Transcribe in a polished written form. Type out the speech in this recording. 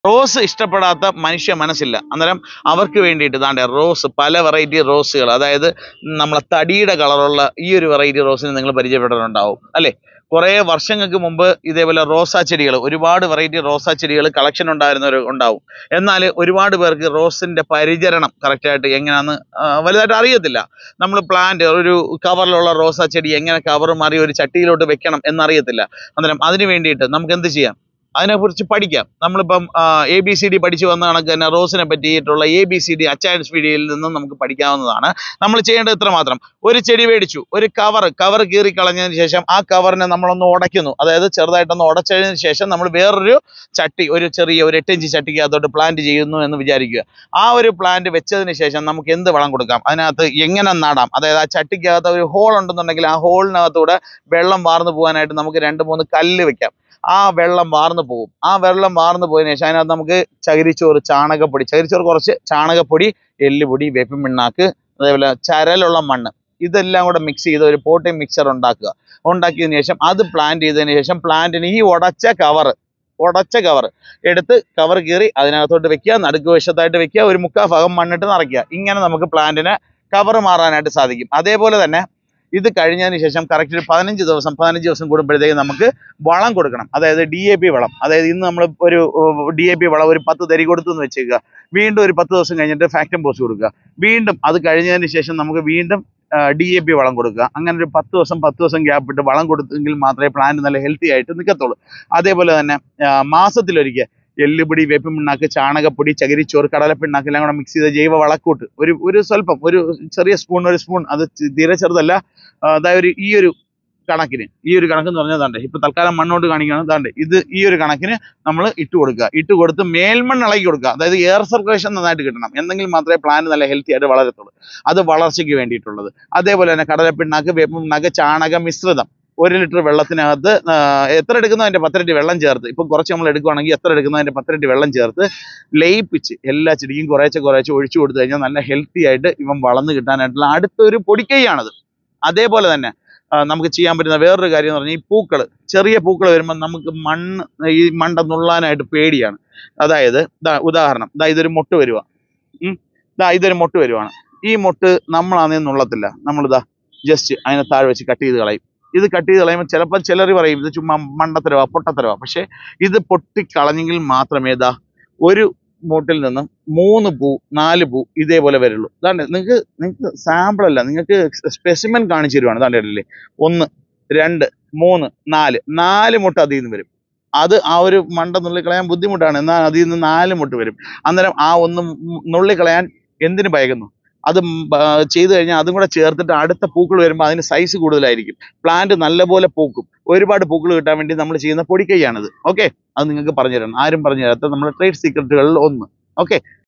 Rose ഇഷ്ടപ്പെടാത്ത മനുഷ്യ മനസ്സില്ല. അന്നേരം അവർക്ക് വേണ്ടിയിട്ട് ദാണ്ടെ റോസ്, പല വെറൈറ്റി റോസുകൾ, അതായത് നമ്മളെ തടിയുടെ കളറുള്ള ഈ ഒരു വെറൈറ്റി റോസിന് നിങ്ങൾ പരിചയപ്പെട്ടിട്ടുണ്ടാവും അല്ലേ? കുറേ വർഷങ്ങൾക്ക് മുമ്പ് ഇതേപോലെ റോസാ ചെടികൾ, ഒരുപാട് വെറൈറ്റി റോസാ ചെടികൾ കളക്ഷൻ ഉണ്ടായിരുന്നവർ ഉണ്ടാവും. എന്നാൽ ഒരുപാട് പേർക്ക് റോസിന്റെ പരിചരണം കറക്റ്റായിട്ട് എങ്ങനെയാണെന്ന് വലുതായിട്ട് അറിയത്തില്ല. നമ്മൾ പ്ലാന്റ് ഒരു കവറിലുള്ള റോസാ ചെടി എങ്ങനെ കവർ മാറി ഒരു ചട്ടിയിലോട്ട് വെക്കണം എന്നറിയത്തില്ല. അന്നേരം അതിന് വേണ്ടിയിട്ട് നമുക്ക് എന്ത് ചെയ്യാം? അതിനെക്കുറിച്ച് പഠിക്കാം. നമ്മളിപ്പം ABCD പഠിച്ചു വന്ന കണക്ക് തന്നെ റോസിനെ പറ്റിയിട്ടുള്ള ABCD അച്ചായൻസ് വീഡിയോയിൽ നിന്നും നമുക്ക് പഠിക്കാവുന്നതാണ്. നമ്മൾ ചെയ്യേണ്ടത് ഇത്ര മാത്രം: ഒരു ചെടി മേടിച്ചു, ഒരു കവർ കീറി കളഞ്ഞതിന് ശേഷം ആ കവറിനെ നമ്മളൊന്ന് ഉടയ്ക്കുന്നു. അതായത് ചെറുതായിട്ടൊന്ന് ഉടച്ചതിന് ശേഷം നമ്മൾ വേറൊരു ചട്ടി, ഒരു ചെറിയ 8 ഇഞ്ച് ചട്ടിക്ക് അതോട്ട് പ്ലാന്റ് ചെയ്യുന്നു എന്ന് വിചാരിക്കുക. ആ ഒരു പ്ലാന്റ് വെച്ചതിന് ശേഷം നമുക്ക് എന്ത് വളം കൊടുക്കാം, അതിനകത്ത് എങ്ങനെ നടാം, അതായത് ആ ചട്ടിക്കകത്ത് ഒരു ഹോൾ ഉണ്ടെന്നുണ്ടെങ്കിൽ ആ ഹോളിനകത്തൂടെ വെള്ളം വാർന്നു പോകാനായിട്ട് നമുക്ക് 2-3 കല്ല് വെക്കാം. ആ വെള്ളം വാർന്നു പോകും. ആ വെള്ളം വാർന്നു പോയതിനു ശേഷം അതിനകത്ത് നമുക്ക് ചകിരിച്ചോറ്, ചകിരിച്ചോറ് കുറച്ച്, ചാണകപ്പൊടി, എല്ലുപൊടി, വേപ്പിൻ പിണ്ണാക്ക്, അതേപോലെ ചരലുള്ള മണ്ണ്, ഇതെല്ലാം കൂടെ മിക്സ് ചെയ്ത് ഒരു പോട്ടിംഗ് മിക്സർ ഉണ്ടാക്കുക. ഉണ്ടാക്കിയതിന് ശേഷം അത് പ്ലാന്റ് ചെയ്തതിന് ശേഷം പ്ലാന്റിന് ഈ ഉടച്ച കവർ എടുത്ത് കവർ കീറി അതിനകത്തോട്ട് വെക്കുക. നടുക്ക് വശത്തായിട്ട് വെക്കുക. ഒരു 3/4 ഭാഗം മണ്ണിട്ട് നിറയ്ക്കുക. ഇങ്ങനെ നമുക്ക് പ്ലാന്റിന് കവർ മാറാനായിട്ട് സാധിക്കും. അതേപോലെ തന്നെ ഇത് കഴിഞ്ഞതിന് ശേഷം കറക്റ്റ് ഒരു 15 ദിവസം കൂടുമ്പോഴത്തേക്ക് നമുക്ക് വളം കൊടുക്കണം. അതായത് DAP വളം. അതായത് ഇന്ന് നമ്മൾ ഒരു DAP വളം ഒരു 10 തരി കൊടുത്തു എന്ന് വെച്ചേക്കുക. വീണ്ടും ഒരു 10 ദിവസം കഴിഞ്ഞിട്ട് ഫാക്ടം പോസ്റ്റ് കൊടുക്കുക. വീണ്ടും അത് കഴിഞ്ഞതിന് ശേഷം നമുക്ക് വീണ്ടും DAP വളം കൊടുക്കുക. അങ്ങനെ ഒരു 10 ദിവസം ഗ്യാപ്പ് ഇട്ട് വളം കൊടുത്തെങ്കിൽ മാത്രമേ പ്ലാന്റ് നല്ല ഹെൽത്തി ആയിട്ട് നിൽക്കത്തുള്ളൂ. അതേപോലെ തന്നെ മാസത്തിലൊരിക്കൽ എല്ലുപൊടി, വേപ്പിൻ പിണ്ണാക്ക്, ചാണകപ്പൊടി, ചകിരിച്ചോറ്, കടലപ്പിണ്ണാക്ക് എല്ലാം കൂടെ മിക്സ് ചെയ്ത ജൈവ വളക്കൂട്ട് ഒരു സ്വല്പം, ഒരു ചെറിയ ഒരു സ്പൂൺ, അത് തീരെ ചെറുതല്ല. അതായത് ഈ ഒരു കണക്കെന്ന് പറഞ്ഞാൽ താണ്ടെ ഇപ്പൊ തൽക്കാലം മണ്ണോട്ട് കാണിക്കുകയാണ്. താണ്ടെ ഇത് ഈ ഒരു കണക്കിന് നമ്മൾ ഇട്ട് കൊടുത്ത് മേൽമണ്ണ് ഇളക്കി കൊടുക്കുക. അതായത് എയർ സർക്കുലേഷൻ നന്നായിട്ട് കിട്ടണം. എന്നെങ്കിൽ മാത്രമേ പ്ലാന്റ് നല്ല ഹെൽത്തി ആയിട്ട് വളരത്തുള്ളൂ. അത് വളർച്ചയ്ക്ക് വേണ്ടിയിട്ടുള്ളത്. അതേപോലെ തന്നെ കടലപ്പിണ്ണാക്ക്, വേപ്പിൻ പിണ്ണാക്ക്, ചാണക മിശ്രിതം 1 ലിറ്റർ വെള്ളത്തിനകത്ത് എത്ര എടുക്കുന്നോ അതിന്റെ 10 ഇരട്ടി വെള്ളം ചേർത്ത്, ഇപ്പം കുറച്ച് നമ്മൾ എടുക്കുകയാണെങ്കിൽ എത്ര എടുക്കുന്നോ അതിന്റെ 10 ഇരട്ടി വെള്ളം ചേർത്ത് ലയിപ്പിച്ച് എല്ലാ ചെടിക്കും കുറേശ്ശെ ഒഴിച്ചു കൊടുത്തു കഴിഞ്ഞാൽ നല്ല ഹെൽത്തി ആയിട്ട് ഇവൻ വളർന്നു കിട്ടാനായിട്ടുള്ള അടുത്തൊരു പൊടിക്കൈയാണത്. അതേപോലെ തന്നെ നമുക്ക് ചെയ്യാൻ പറ്റുന്ന വേറൊരു കാര്യം എന്ന് പറഞ്ഞാൽ, ഈ ചെറിയ പൂക്കൾ വരുമ്പോൾ നമുക്ക് ഈ മണ്ട നുള്ളാനായിട്ട് പേടിയാണ്. അതായത് ഉദാഹരണം, ഇതൊരു മൊട്ട് വരുവാണ്. ഈ മൊട്ട് നമ്മളാണെങ്കിൽ നുള്ളത്തില്ല. നമ്മളിതാ ജസ്റ്റ് അതിനെ താഴെ വെച്ച് കട്ട് ചെയ്ത് കളയും. ഇത് കട്ട് ചെയ്ത് കളയുമ്പോൾ ചിലപ്പോൾ ചിലർ പറയും ഇത് ചുമ്മാ പൊട്ടത്തരവാ. പക്ഷെ ഇത് പൊട്ടിക്കളഞ്ഞെങ്കിൽ മാത്രമേ ഒരു മൂട്ടിൽ നിന്നും 3 പൂ 4 പൂ ഇതേപോലെ വരുള്ളൂ. അതാണ്ട് നിങ്ങൾക്ക് സാമ്പിൾ അല്ല, നിങ്ങൾക്ക് സ്പെസിമെൻ കാണിച്ചു തരുവാണ്. അതാണ്ട് ഇടല്ലേ 1 2 3 4 മുട്ട അതിൽ നിന്ന് വരും. അത് ആ ഒരു മണ്ട നുള്ളിക്കളയാൻ ബുദ്ധിമുട്ടാണ്. എന്നാൽ അതിൽ നിന്ന് 4 മുട്ട വരും. അന്നേരം ആ ഒന്ന് നുള്ളിക്കളയാൻ എന്തിനു ഭയക്കുന്നു? അത് ചെയ്തു കഴിഞ്ഞാൽ അതും കൂടെ ചേർത്തിട്ട് അടുത്ത പൂക്കൾ വരുമ്പോൾ അതിന് സൈസ് കൂടുതലായിരിക്കും. പ്ലാന്റ് നല്ലപോലെ പൂക്കും. ഒരുപാട് പൂക്കൾ കിട്ടാൻ വേണ്ടി നമ്മൾ ചെയ്യുന്ന പൊടിക്കൈയാണിത്. ഓക്കെ, അത് നിങ്ങൾക്ക് പറഞ്ഞു തരണം. ആരും പറഞ്ഞു തരാത്ത നമ്മുടെ ട്രേഡ് സീക്രട്ടുകളിൽ ഒന്ന്. ഓക്കെ.